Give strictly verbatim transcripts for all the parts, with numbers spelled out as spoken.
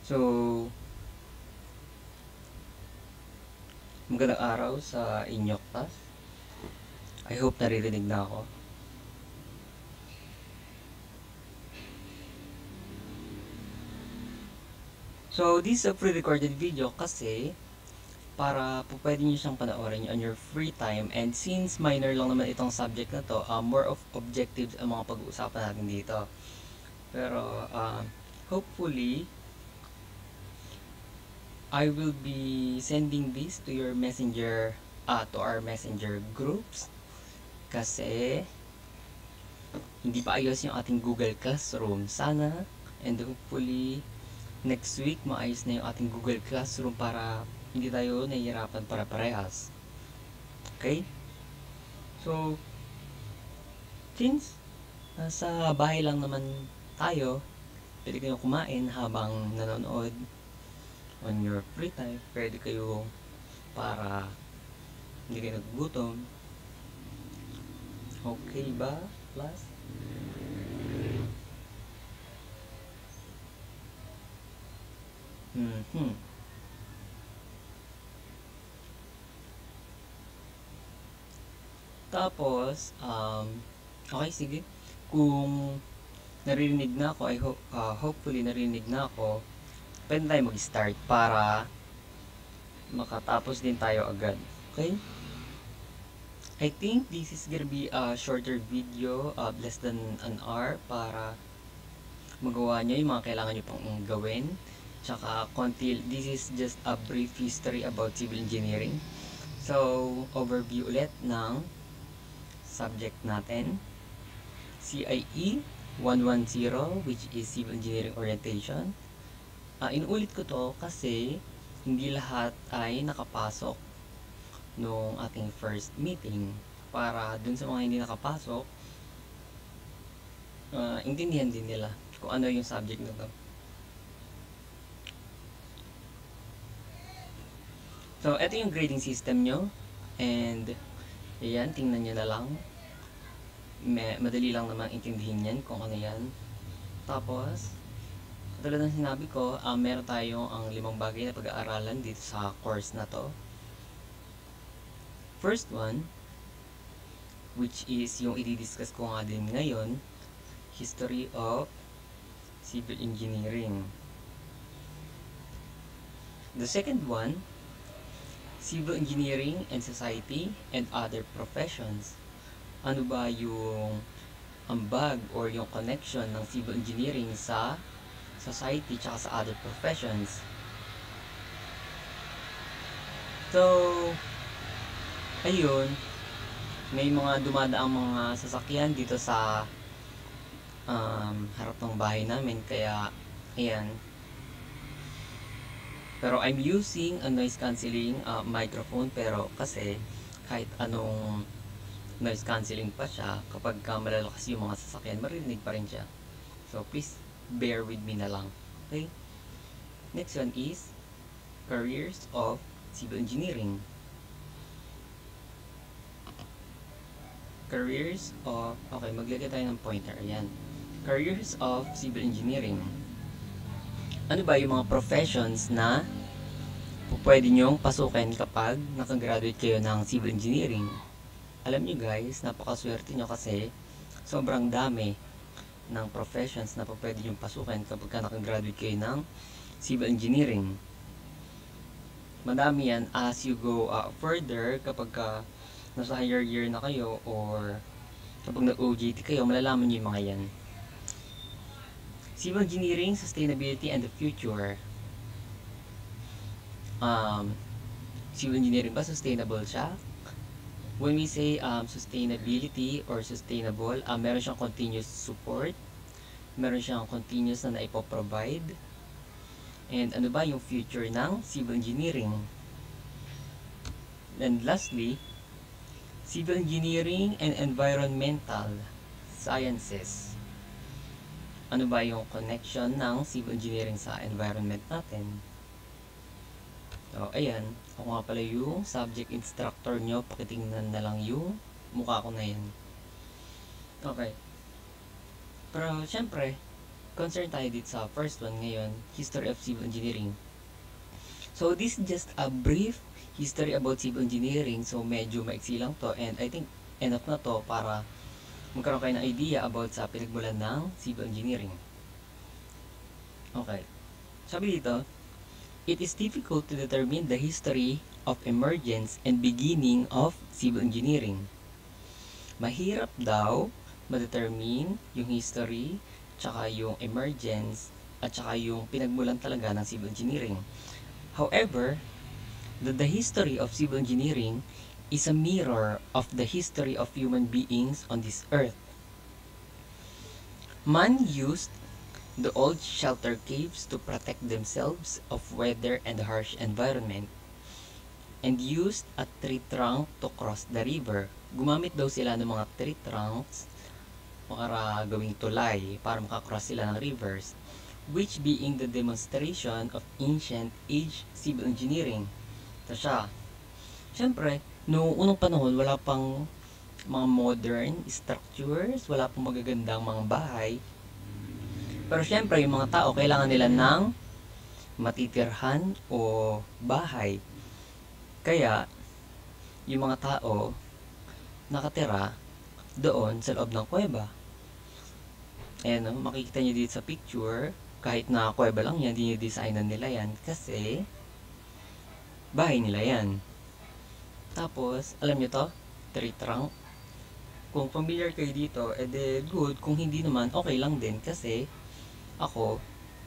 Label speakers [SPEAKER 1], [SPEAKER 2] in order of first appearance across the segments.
[SPEAKER 1] So, magandang araw sa inyong class. I hope naririnig na ako. So, this is a pre-recorded video kasi para po pwede nyo siyang panoorin on your free time. And since minor lang naman itong subject na to, uh, more of objectives ang mga pag-uusapan natin dito. Pero, uh, hopefully, I will be sending this to your messenger, uh, to our messenger groups. Kasi, hindi pa ayos yung ating Google Classroom. Sana, and hopefully, next week, maayos na yung ating Google Classroom para hindi tayo nahihirapan para parehas. Okay? So, since nasa bahay lang naman tayo, pwede kayong kumain habang nanonood on your free time. Pwede kayo para hindi kayo nagugutom. Okay ba, class? Mm-hmm. Tapos, um, okay, sige. Kung naririnig na ako, I hope, uh, hopefully naririnig na ako, pwede tayo mag-start para makatapos din tayo agad. Okay? I think this is gonna be a shorter video, uh, less than an hour, para magawa nyo yung mga kailangan nyo pang gawin. Tsaka, konti, this is just a brief history about civil engineering. So, overview ulit ng subject natin. C I E one ten, which is Civil Engineering Orientation. Uh, inuulit ko to kasi hindi lahat ay nakapasok nung ating first meeting. Para dun sa mga hindi nakapasok, uh, intindihan din nila kung ano yung subject na to. So, ito yung grading system nyo. And, ayan, tingnan nyo na lang. May, madali lang naman intindihin yan kung ano yan. Tapos, katulad ng sinabi ko, uh, meron tayong ang limang bagay na pag-aaralan dito sa course na to. First one, which is yung i-discuss ko nga din ngayon, history of civil engineering. The second one, civil engineering and society and other professions. Ano ba yung ambag or yung connection ng civil engineering sa society tsaka sa other professions? So, ayun, may mga dumadaang mga sasakyan dito sa um, harap ng bahay namin, kaya ayan. Pero I'm using a noise cancelling uh, microphone, pero kasi kahit anong noise cancelling pa siya, kapag ka malalakas yung mga sasakyan, marinig pa rin siya. So please bear with me na lang. Okay? Next one is careers of civil engineering. Careers of, okay, maglagay tayo ng pointer. Ayan. Careers of civil engineering. Ano ba yung mga professions na pwede nyong pasukin kapag nakagraduate kayo ng civil engineering? Alam nyo guys, napakaswerte nyo kasi sobrang dami ng professions na pwede nyong pasukin kapag ka nakagraduate kayo ng civil engineering. Madami yan as you go uh, further, kapag ka nasa higher year na kayo or kapag nag-O J T kayo, malalaman nyo yung mga yan. Civil engineering, sustainability, and the future. Um, civil engineering ba, sustainable siya? When we say um, sustainability or sustainable, uh, meron siyang continuous support, meron siyang continuous na naipoprovide. And ano ba yung future ng civil engineering? And lastly, civil engineering and environmental sciences. Ano ba yung connection ng civil engineering sa environment natin? So, ayan. Ako nga pala yung subject instructor nyo. Pakitingnan na lang yung mukha ko na yan. Okay. Pero, syempre, concern tayo dito sa first one ngayon, history of civil engineering. So, this is just a brief history about civil engineering. So, medyo maiksi lang to. And I think enough na to para magkaroon kayo ng idea about sa pinagmulan ng civil engineering. Okay. Sabi dito, it is difficult to determine the history of emergence and beginning of civil engineering. Mahirap daw ma-determine yung history, tsaka yung emergence, at tsaka yung pinagmulan talaga ng civil engineering. However, the, the history of civil engineering is a mirror of the history of human beings on this earth. Man used the old shelter caves to protect themselves of weather and harsh environment, and used a tree trunk to cross the river. Gumamit daw sila ng mga tree trunks para gawing tulay, para makakross sila ng rivers, which being the demonstration of ancient age civil engineering. Ito siya. Siyempre, noong unang panahon, wala pang mga modern structures, wala pang magagandang mga bahay. Pero siyempre, yung mga tao, kailangan nila ng matitirhan o bahay. Kaya, yung mga tao, nakatira doon sa loob ng kuweba. Ayan, no? Makikita nyo dito sa picture, kahit na kuweba lang yan, hindi nyo designan nila yan kasi bahay nila yan. Tapos, alam nyo to, tree trunk. Kung familiar kayo dito, edi good. Kung hindi naman, okay lang din kasi ako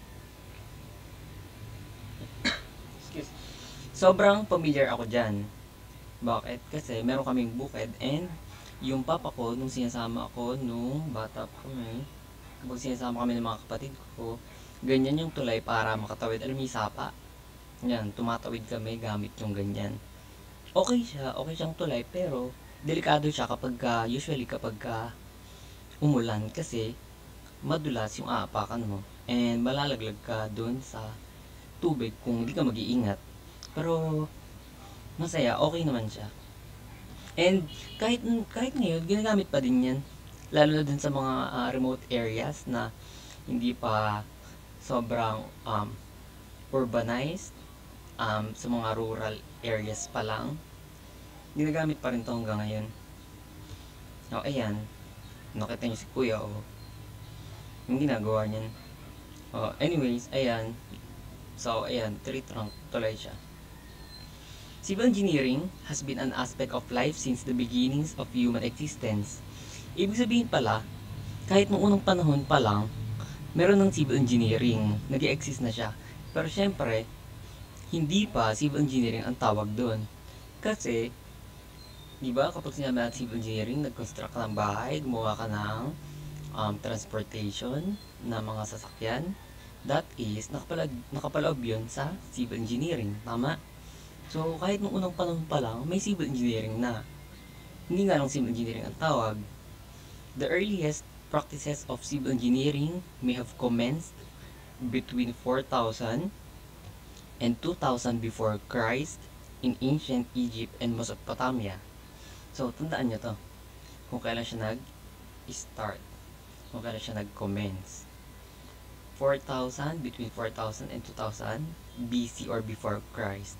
[SPEAKER 1] sobrang familiar ako dyan. Bakit? Kasi meron kaming bukid and yung papa ko, nung sinasama ako nung bata pa kami, kapag sinasama kami ng mga kapatid ko, ganyan yung tulay para makatawid. Alam niyo, sapa. Yan, tumatawid kami gamit yung ganyan. Okay siya, okay siyang tulay, pero delikado siya kapag, uh, usually kapag uh, umulan kasi madulas yung aapakan mo and malalaglag ka dun sa tubig kung hindi ka mag-iingat. Pero masaya, okay naman siya. And kahit kahit ngayon, ginagamit pa din yan. Lalo na dun sa mga uh, remote areas na hindi pa sobrang um, urbanized, um, sa mga rural areas pa lang. Ginagamit pa rin ito hanggang ngayon. O, ayan. Nakita niyo si Kuya, o. Yung ginagawa niyan. O, anyways, ayan. So, ayan. Tree trunk. Tuloy siya. Civil engineering has been an aspect of life since the beginnings of human existence. Ibig sabihin pala, kahit noong unang panahon pa lang, meron ng civil engineering. Nag-i-exist na siya. Pero syempre, hindi pa civil engineering ang tawag doon. Kasi, di ba, kapag sinabi natin civil engineering, nag-construct ka ng bahay, gumawa ka ng um, transportation na mga sasakyan, that is, nakapaloob, nakapaloob yun sa civil engineering. Tama? So, kahit nung unang panahon pa lang, may civil engineering na. Hindi nga lang civil engineering ang tawag. The earliest practices of civil engineering may have commenced between four thousand and two thousand before Christ in ancient Egypt and Mesopotamia. So, tandaan nyo to. Kung kailan siya nag-start. Kung kailan siya nag-commence. four thousand, between four thousand and two thousand B C or before Christ.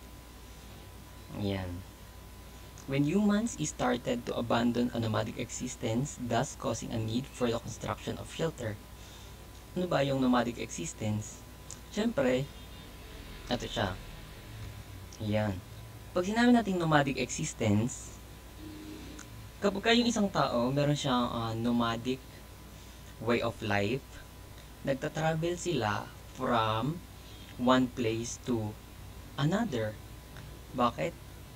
[SPEAKER 1] Ayan. When humans started to abandon a nomadic existence, thus causing a need for the construction of shelter. Ano ba yung nomadic existence? Siyempre, ito siya. Ayan. Pag sinabi natin nomadic existence, kapag yung isang tao, meron siyang uh, nomadic way of life, nagta-travel sila from one place to another. Bakit?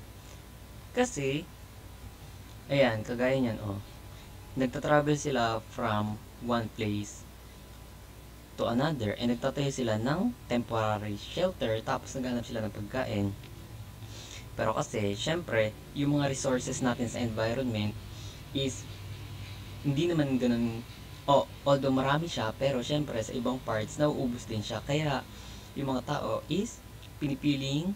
[SPEAKER 1] Kasi, ayan, kagaya niyan, oh. Nagta-travel sila from one place to another and nagtatayo sila ng temporary shelter tapos naghanap sila ng pagkain. Pero kasi, syempre, yung mga resources natin sa environment is hindi naman ganun, oh, although marami siya, pero syempre sa ibang parts, nauubos din siya. Kaya, yung mga tao is pinipiling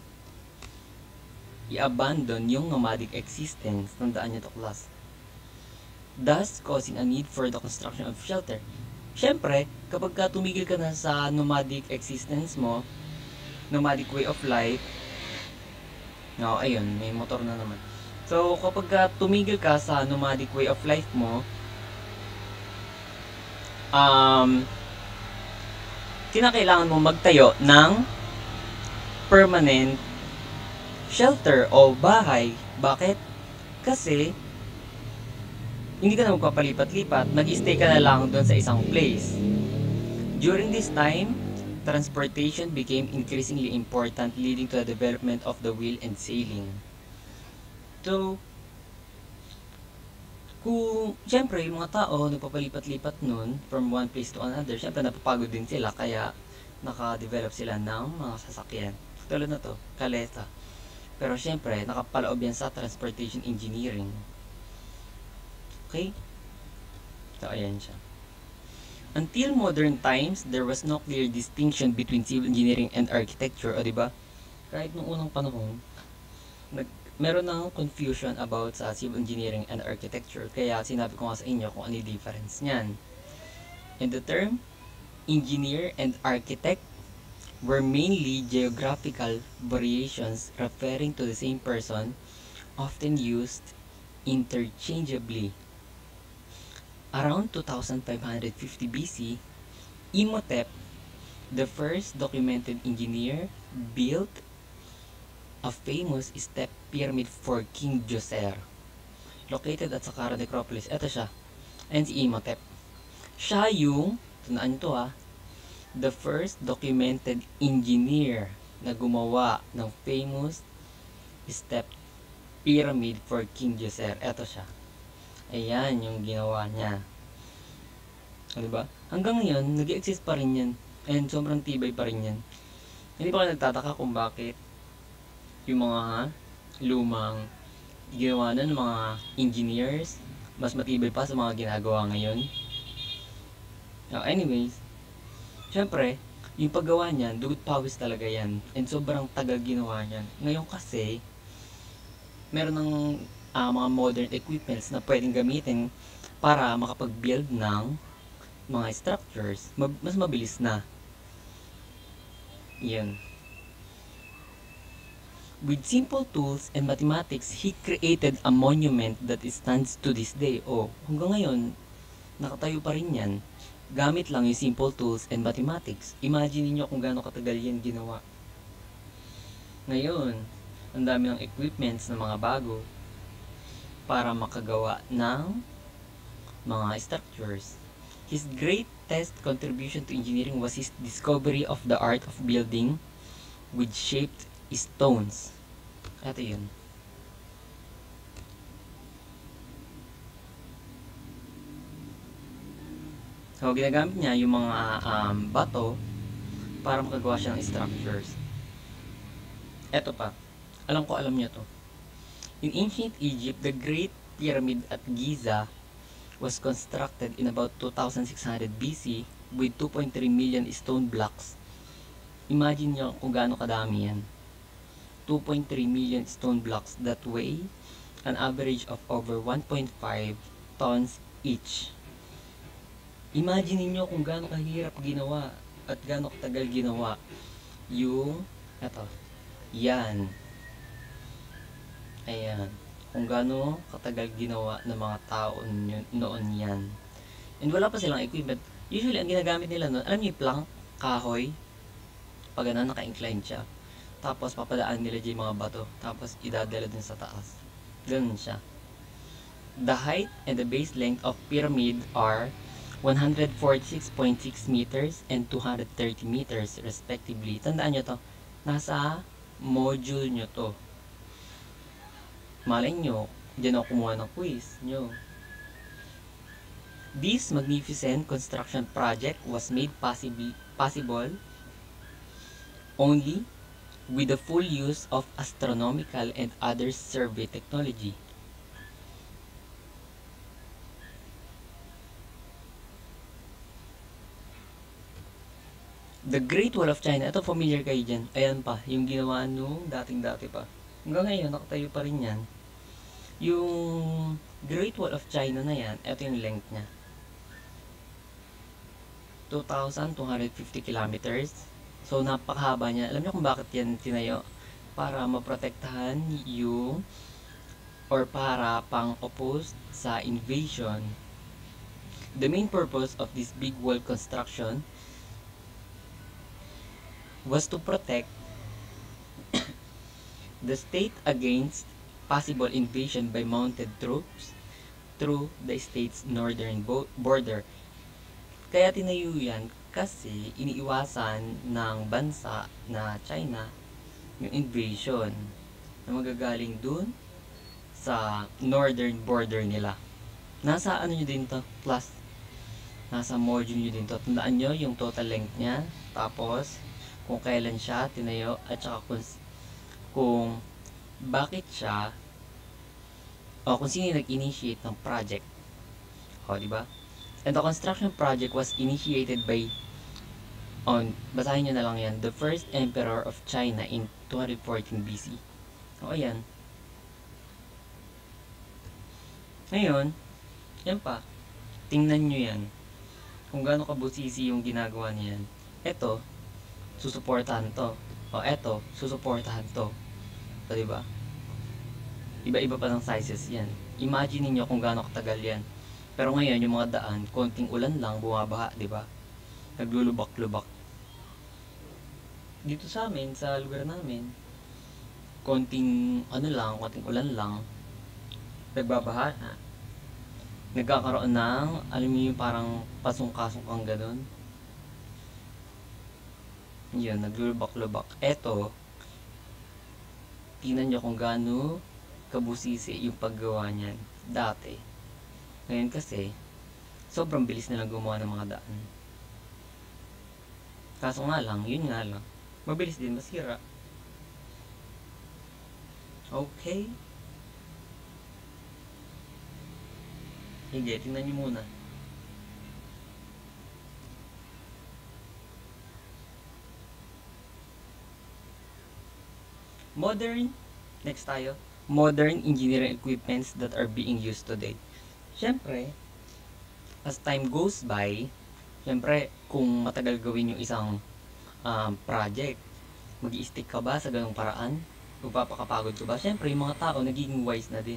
[SPEAKER 1] i-abandon yung nomadic existence. Tandaan nyo to, class. Thus, causing a need for the construction of shelter. syempre, kapag ka tumigil ka na sa nomadic existence mo, nomadic way of life, no, ayun, may motor na naman. So, kapag ka tumigil ka sa nomadic way of life mo, um, kinakailangan mo magtayo ng permanent shelter o bahay. Bakit? Kasi, hindi ka na magpapalipat-lipat, nag-stay ka na lang doon sa isang place. During this time, transportation became increasingly important, leading to the development of the wheel and sailing. So, kung, syempre, yung mga tao, nagpapalipat-lipat nun from one place to another, syempre, napapagod din sila, kaya naka-develop sila ng mga sasakyan. Tulad na to, kalesa. Pero syempre, nakapaloob yan sa transportation engineering. Okay? So, ayan siya. Until modern times, there was no clear distinction between civil engineering and architecture. O, diba? Kahit nung unang panahon, nag, meron ng confusion about sa civil engineering and architecture. Kaya sinabi ko nga sa inyo kung ano yung difference niyan. And the term engineer and architect were mainly geographical variations referring to the same person, often used interchangeably. Around two thousand five hundred fifty B C, Imhotep, the first documented engineer, built a famous step pyramid for King Djoser, located at Saqqara Necropolis. Ito siya. Ayan si Imhotep. Siya yung, tunaan nyo to ha, the first documented engineer na gumawa ng famous step pyramid for King Djoser. Ito siya. Ayan yung ginawa niya. O, diba? Hanggang ngayon, nag-exist pa rin yan. And sobrang tibay pa rin yan. Hindi pa kayo nagtataka kung bakit yung mga lumang ginawa ng mga engineers mas matibay pa sa mga ginagawa ngayon. Now, anyways, syempre, yung paggawa niyan, dugot pawis talaga yan. And sobrang tagal ginawa niyan. Ngayon kasi, meron ng uh, mga modern equipments na pwedeng gamitin para makapag-build ng mga structures. Mab- mas mabilis na. Yan. With simple tools and mathematics, he created a monument that stands to this day. Oh, hanggang ngayon, nakatayo pa rin yan. Gamit lang yung simple tools and mathematics. Imagine niyo kung gaano katagal yan ginawa. Ngayon, ang dami ng equipments na mga bago para makagawa ng mga structures. His greatest contribution to engineering was his discovery of the art of building with shaped stones. Ito yun. So, ginagamit niya yung mga um, bato para makagawa siya ng structures. Ito pa. Alam ko alam niyo to. In ancient Egypt, the Great Pyramid at Giza was constructed in about two thousand six hundred B C with two point three million stone blocks. Imagine nyo kung gaano kadami yan. two point three million stone blocks that weigh an average of over one point five tons each. Imagine niyo kung gaano kahirap ginawa at gaano katagal ginawa yung eto. Yan. Ayan. Kung gaano katagal ginawa ng mga tao noon yan. And wala pa silang equipment. Usually, ang ginagamit nila noon, alam niyo yung plank, kahoy, pag ano, naka-incline siya. Tapos, papadaan nila dyan yung mga bato. Tapos, idadala dun sa taas. Ganun siya. The height and the base length of pyramid are one hundred forty-six point six meters and two hundred thirty meters respectively. Tandaan nyo to. Nasa module nyo to. Malay nyo, dyan ako kumuha ng quiz nyo. This magnificent construction project was made possible, possible only with the full use of astronomical and other survey technology. The Great Wall of China, ito familiar kayo dyan. Ayan pa, yung ginawa nung dating-dati pa. Hanggang ngayon, nakatayo pa rin yan. Yung Great Wall of China na yan, ito yung length niya. two thousand two hundred fifty kilometers. So, napakahaba niya. Alam niyo kung bakit yan tinayo? Para maprotektahan yung or para pang-oppose sa invasion. The main purpose of this big wall construction was to protect the state against possible invasion by mounted troops through the state's northern border. Kaya tinayo yan kasi iniiwasan ng bansa na China yung invasion na magagaling dun sa northern border nila. Nasa ano nyo din to? Plus, nasa module nyo din to. Tandaan nyo yung total length niya. Tapos, kung kailan siya tinayo at saka kung, kung bakit siya o kung sino nag-initiate ng project. O, di ba? And the construction project was initiated by on, basahin nyo na lang yan, the first emperor of China in two fourteen B C. O, ayan. Ngayon, yan pa. Tingnan nyo yan. Kung gaano kabusisi yung ginagawa niyan. Ito, susuportahan to. O, eto, susuportahan to. So, diba? Iba-iba pa ng sizes yan. Imagine niyo kung gaano katagal yan. Pero ngayon, yung mga daan, konting ulan lang, bumabaha, diba? Naglulubak-lubak. Dito sa amin, sa lugar namin, konting, ano lang, konting ulan lang, nagbabaha na. Nagkakaroon ng, alam niyo yung parang pasong-kasong ganun. Yun, naglulubak-lubak. Eto, tingnan nyo kung gaano kabusisi yung paggawa niyan dati. Ngayon kasi, sobrang bilis nilang gumawa ng mga daan. Kaso nga lang, yun nga lang, mabilis din masira. Okay. Sige, tingnan nyo muna. Modern, next tayo, modern engineering equipments that are being used today. Siyempre, as time goes by, siyempre, kung matagal gawin yung isang um, project, mag-i-stick ka ba sa ganung paraan? Magpapakapagod ka ba? Siyempre, yung mga tao nagiging wise na din.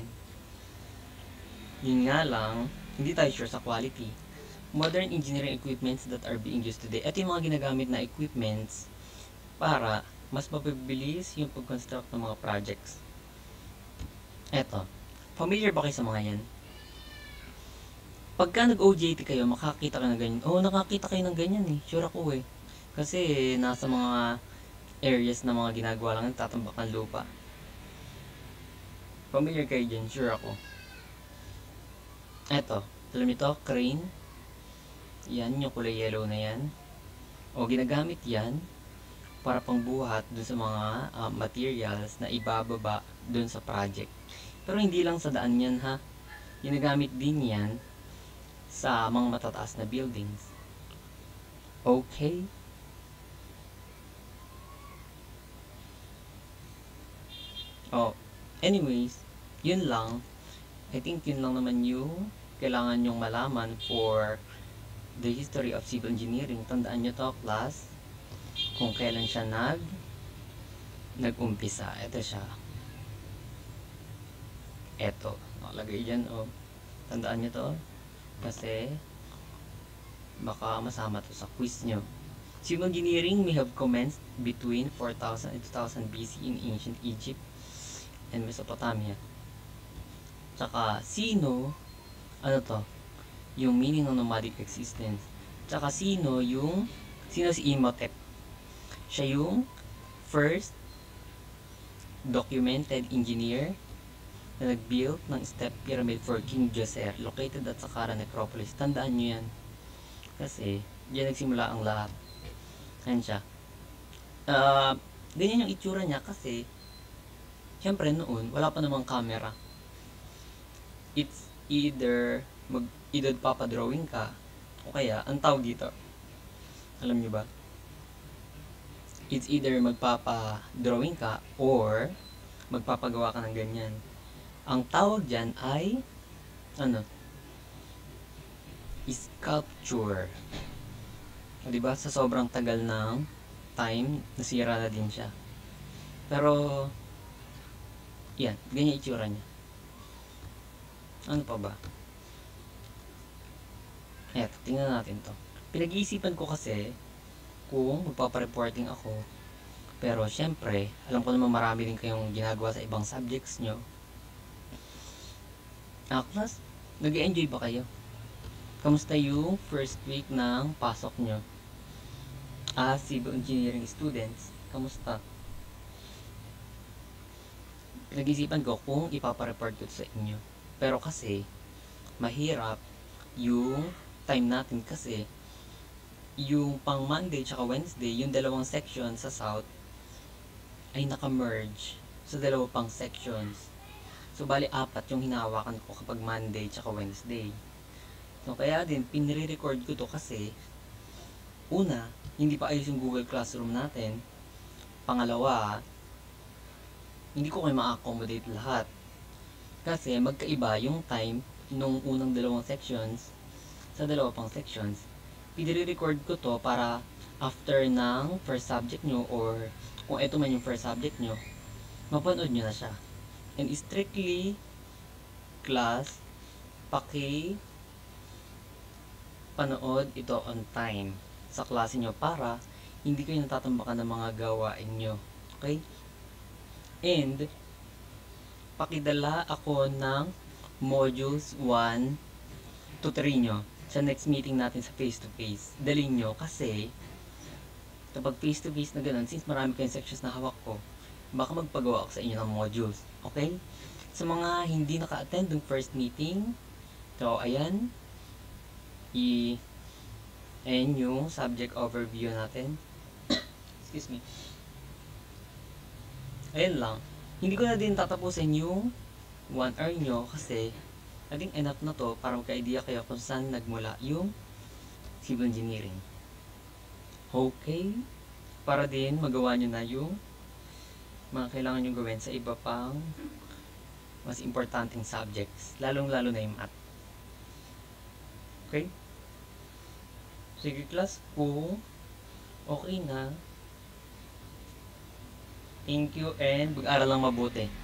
[SPEAKER 1] Yun nga lang, hindi tayo sure sa quality. Modern engineering equipments that are being used today. Ito yung mga ginagamit na equipments para mas mapabilis yung pag-construct ng mga projects. Eto, familiar ba kayo sa mga yan? Pagka nag-O J T kayo, makakita kayo ng ganyan. Oo, oh, nakakita kayo ng ganyan eh. Sure ako eh. Kasi nasa mga areas na mga ginagawa lang, tatambak ng lupa. Familiar kayo dyan, sure ako. Eto, alam niyo to, crane. Yan, yung kulay yellow na yan. O, ginagamit yan para pangbuhat dun sa mga uh, materials na ibababa dun sa project. Pero hindi lang sa daan yan ha. Ginagamit din yan sa mga matataas na buildings. Okay? Oh, anyways, yun lang. I think yun lang naman yung kailangan nyong malaman for the history of civil engineering. Tandaan nyo to, class, kung kailan siya nag nag-umpisa. Ito siya. Ito. Nakalagay dyan, oh. Tandaan nyo to. Kasi, baka masama to sa quiz nyo. Civil engineering may have commenced between four thousand and two thousand B C in ancient Egypt and Mesopotamia. Tsaka, sino, ano to, yung meaning ng nomadic existence. Tsaka, sino yung, sino si Imhotep? Siya yung first documented engineer na nag-build ng step pyramid for King Djoser, located at Saqqara Necropolis. Tandaan nyo yan. Kasi, diyan nagsimula ang lahat. Ayan siya. Uh, ganyan yung itsura niya kasi, syempre noon, wala pa namang camera. It's either mag either papadrawing ka o kaya ang tawag dito, alam niyo ba, it's either magpapadrawing ka or magpapagawa ka ng ganyan. Ang tawag dyan ay ano, sculpture. O, diba? Sa sobrang tagal ng time, nasira na din siya. Pero, yan. Ganyan itsura niya. Ano pa ba? Eto, tingnan natin to. Pinag-iisipan ko kasi kung magpapareporting ako. Pero, syempre, alam ko naman marami din kayong ginagawa sa ibang subjects nyo. Ah, class, nag-enjoy ba kayo? Kamusta yung first week ng pasok nyo? Ah, civil engineering students, kamusta? Pinag-isipan ko kung ipapareport ko sa inyo. Pero kasi, mahirap yung time natin kasi yung pang Monday tsaka Wednesday, yung dalawang section sa South ay naka-merge sa dalawa pang sections. So, bali apat yung hinahawakan ko kapag Monday tsaka Wednesday. So, kaya din, pinire-record ko to kasi una, hindi pa ayos yung Google Classroom natin. Pangalawa, hindi ko kayo ma-accommodate lahat. Kasi magkaiba yung time nung unang dalawang sections sa dalawa pang sections. Pinire-record ko to para after ng first subject nyo or kung ito man yung first subject nyo, mapanood nyo na siya. And strictly, class, paki panood ito on time sa klase nyo para hindi kayo natatambakan ng mga gawain nyo. Okay? And, pakidala ako ng modules one to three nyo sa next meeting natin sa face-to-face. Dalhin nyo kasi kapag face-to-face na ganun, since marami kayong sections na hawak ko, baka magpagawa ako sa inyo ng modules. Okay? Sa mga hindi naka-attend ng first meeting, so ayan, i ayan yung subject overview natin. Excuse me. Ayan lang. Hindi ko na din tatapusin yung one hour nyo kasi I think enough na to para magka-idea kayo kung saan nagmula yung civil engineering. Okay? Para din magawa nyo na yung mga kailangan nyo gawin sa iba pang mas importanteng subjects. Lalong-lalo na yung math. Okay? Sige class, kung okay na, thank you and mag-aral lang mabuti.